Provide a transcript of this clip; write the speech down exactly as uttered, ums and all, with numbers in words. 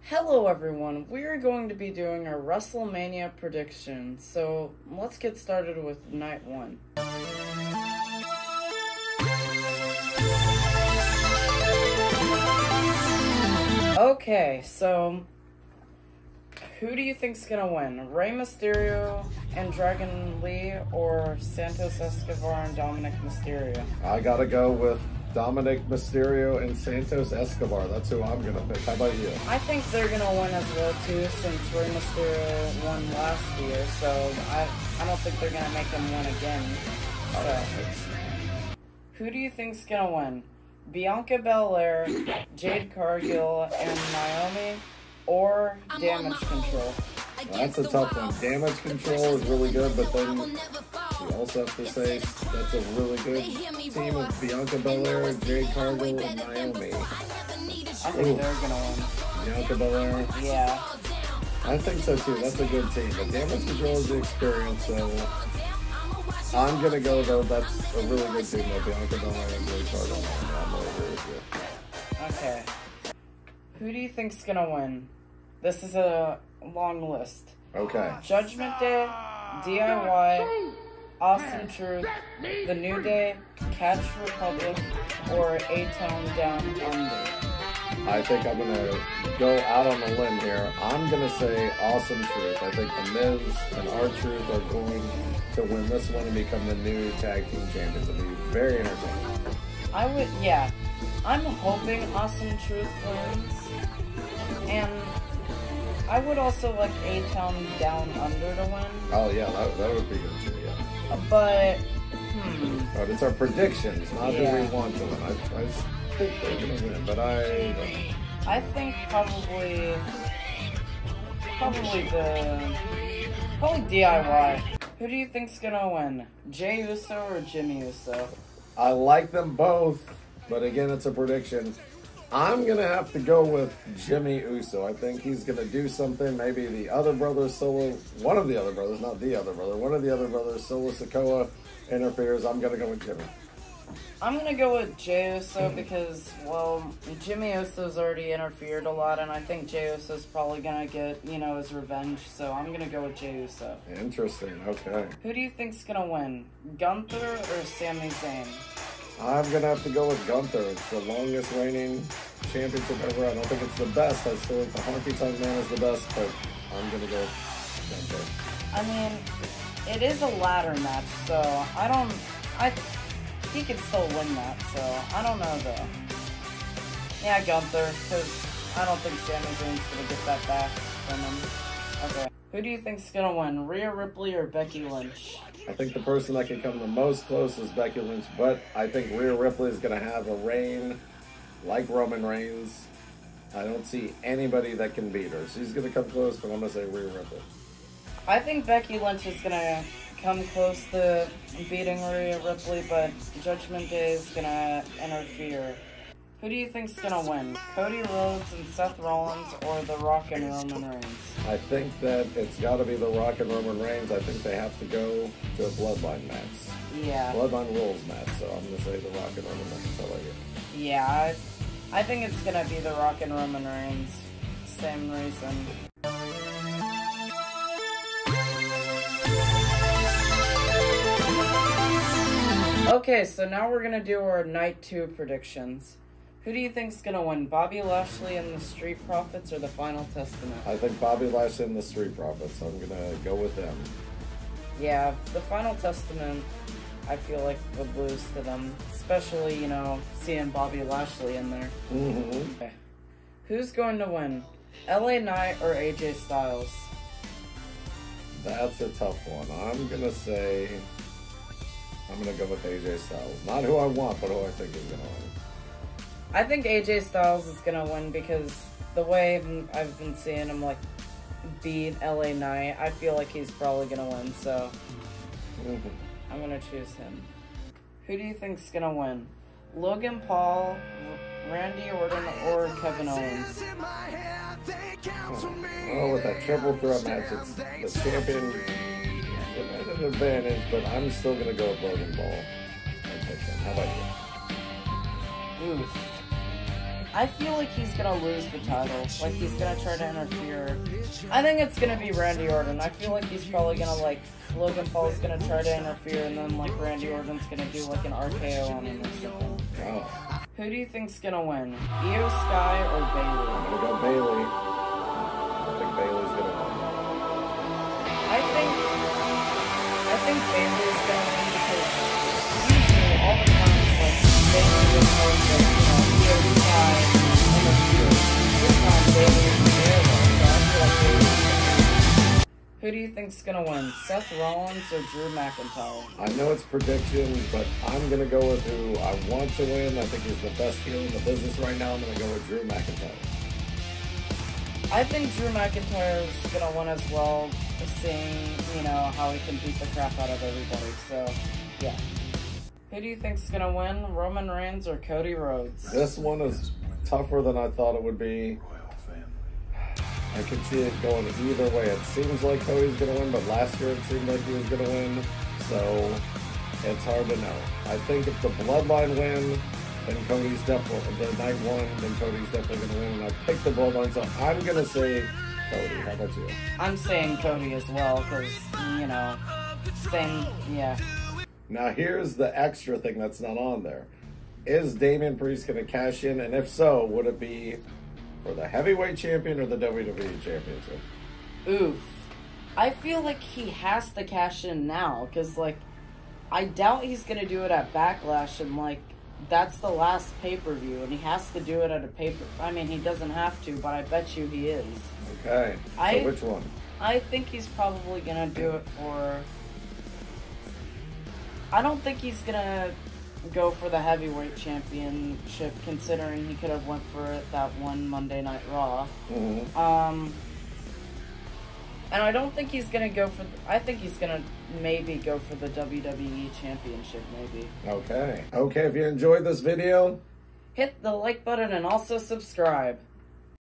Hello everyone, we're going to be doing our Wrestlemania predictions, so let's get started with night one. Okay, so who do you think's gonna win? Rey Mysterio and Dragon Lee, or Santos Escobar and Dominic Mysterio? I gotta go with Dominic Mysterio and Santos Escobar. That's who I'm gonna pick. How about you? I think they're gonna win as well too, since Rey Mysterio won last year. So I I don't think they're gonna make him win again. So Right. who do you think's gonna win? Bianca Belair, Jade Cargill, and Naomi, or Damage Control? That's a tough one. Damage Control is really good, but then you also have to say that's a really good team of Bianca Belair, Jade Cargill, and Naomi. I think Ooh. they're gonna win. Bianca Belair? Yeah. I think so too. That's a good team. But Damage Control is the experience, so I'm gonna go though. That's a really good team though. Bianca Belair and Jade Cargill. I'm gonna agree with you. Okay. Who do you think's gonna win? This is a long list. Okay. Judgment Day, D I Y, Awesome Truth, The New Day, Catch Republic, or A-Town Down Under? I think I'm going to go out on a limb here. I'm going to say Awesome Truth. I think The Miz and R-Truth are going to win this one and become the new tag team champions. It'll be very entertaining. I would, yeah. I'm hoping Awesome Truth wins. And I would also like A-Town Down Under to win. Oh, yeah, that, that would be good too, yeah. But, hmm. But it's our predictions, not yeah. who we want to win. I, I think they're going to win, but I don't. I think probably, probably the, probably D I Y. Who do you think's gonna win? Jey Uso or Jimmy Uso? I like them both, but again, it's a prediction. I'm going to have to go with Jimmy Uso. I think he's going to do something. Maybe the other brother, Solo, one of the other brothers, not the other brother, one of the other brothers, Solo Sikoa, interferes. I'm going to go with Jimmy. I'm going to go with Jey Uso because, well, Jimmy Uso's already interfered a lot, and I think Jey Uso's probably going to get, you know, his revenge, so I'm going to go with Jey Uso. Interesting, okay. Who do you think's going to win? Gunther or Sami Zayn? I'm going to have to go with Gunther. It's the longest reigning championship ever. I don't think it's the best. I still think the Honky Tonk Man is the best, but I'm going to go with Gunther. I mean, it is a ladder match, so I don't... I He could still win that, so I don't know, though. Yeah, Gunther, because I don't think Sami Zayn's going to get that back from him. Okay. Who do you think's going to win, Rhea Ripley or Becky Lynch? I think the person that can come the most close is Becky Lynch, but I think Rhea Ripley is going to have a reign like Roman Reigns. I don't see anybody that can beat her. She's going to come close, but I'm going to say Rhea Ripley. I think Becky Lynch is going to come close to beating Rhea Ripley, but Judgment Day is going to interfere. Who do you think's going to win, Cody Rhodes and Seth Rollins, or The Rock and Roman Reigns? I think that it's got to be The Rock and Roman Reigns. I think they have to go to a Bloodline match. Yeah. Bloodline rules match, so I'm going to say The Rock and Roman Reigns. How about you? Yeah, I, I think it's going to be The Rock and Roman Reigns. Same reason. Okay, so now we're going to do our night two predictions. Who do you think's going to win, Bobby Lashley and the Street Profits or the Final Testament? I think Bobby Lashley and the Street Profits. I'm going to go with them. Yeah, the Final Testament, I feel like, would lose to them. Especially, you know, seeing Bobby Lashley in there. Mm-hmm. Okay. Who's going to win, L A Knight or A J Styles? That's a tough one. I'm going to say... I'm going to go with A J Styles. Not who I want, but who I think is going to win. I think A J Styles is going to win because the way I've been seeing him, like, beat L A Knight, I feel like he's probably going to win, so mm-hmm. I'm going to choose him. Who do you think's going to win, Logan Paul, Randy Orton, or Kevin Owens? Oh, well, with that triple threat match, it's the champion... an advantage, but I'm still going to go with Logan Paul. How about you? Oof. I feel like he's gonna lose the title. Like, he's gonna try to interfere. I think it's gonna be Randy Orton. I feel like he's probably gonna, like, Logan Paul's gonna try to interfere, and then, like, Randy Orton's gonna do, like, an R K O on him or something. Oh. Who do you think's gonna win? Io Sky or Bayley? I'm gonna go Bayley. I think Bayley's gonna win. I think, I think Bayley's gonna win because usually all the time it's like Bayley was always like, you know, Io Sky and the feud. This time Bayley is there though, so I feel like Bayley's gonna win. Who do you think's gonna win? Seth Rollins or Drew McIntyre? I know it's predictions, but I'm gonna go with who I want to win. I think he's the best heel in the business right now. I'm gonna go with Drew McIntyre. I think Drew McIntyre is gonna win as well, seeing, you know, how he can beat the crap out of everybody. So, yeah. Who do you think's gonna win? Roman Reigns or Cody Rhodes? This one is tougher than I thought it would be. I could see it going either way. It seems like Cody's going to win, but last year it seemed like he was going to win. So it's hard to know. I think if the Bloodline win, then Cody's definitely, the night one, then Cody's definitely going to win. And I picked the Bloodline, so I'm going to say Cody. How about you? I'm saying Cody as well, because, you know, same, yeah. Now here's the extra thing that's not on there. Is Damian Priest going to cash in? And if so, would it be for the heavyweight champion or the W W E championship? Oof. I feel like he has to cash in now, because, like, I doubt he's going to do it at Backlash, and, like, that's the last pay-per-view, and he has to do it at a paper. I mean, he doesn't have to, but I bet you he is. Okay. So I, which one? I think he's probably going to do it for... I don't think he's going to go for the heavyweight championship, considering he could have went for it that one Monday Night Raw. Mm-hmm. Um, and I don't think he's gonna go for. The, I think he's gonna maybe go for the W W E championship, maybe. Okay. Okay. If you enjoyed this video, hit the like button and also subscribe.